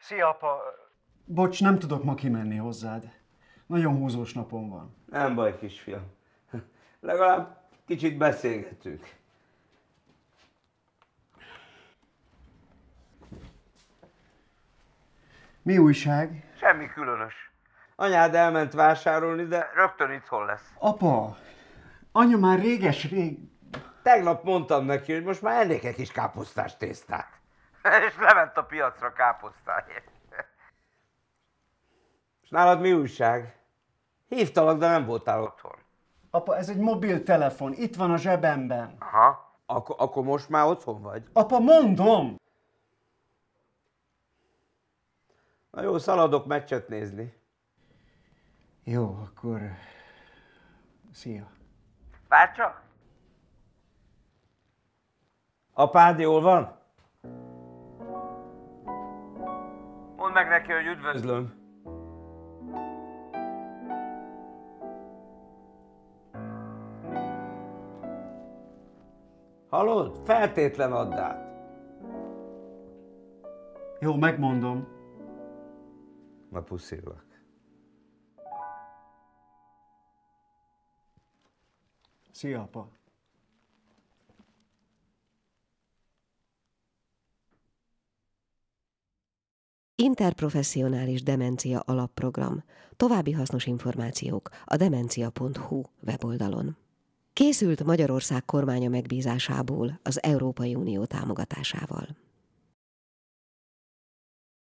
Szia, apa! Bocs, nem tudok ma kimenni hozzád. Nagyon húzós napom van. Nem baj, kisfiam. Legalább kicsit beszélgetünk. Mi újság? Semmi különös. Anyád elment vásárolni, de rögtön itthon lesz. Apa, anya már réges-rég... Tegnap mondtam neki, hogy most már ennék egy kis káposztás tésztát. És lement a piacra káposztáért. És nálad mi újság? Hívtalak, de nem voltál otthon. Apa, ez egy mobiltelefon, itt van a zsebemben. Aha. Akkor most már otthon vagy? Apa, mondom! Na jó, szaladok meccset nézni. Jó, akkor... Szia. Várj csak! Apád jól van? Mondd meg neki, hogy üdvözlöm. Hallod? Feltétlen add át. Jó, megmondom. Na, puszillak. Szia, apa. Interprofessionális demencia alapprogram. További hasznos információk a demencia.hu weboldalon. Készült Magyarország kormánya megbízásából az Európai Unió támogatásával.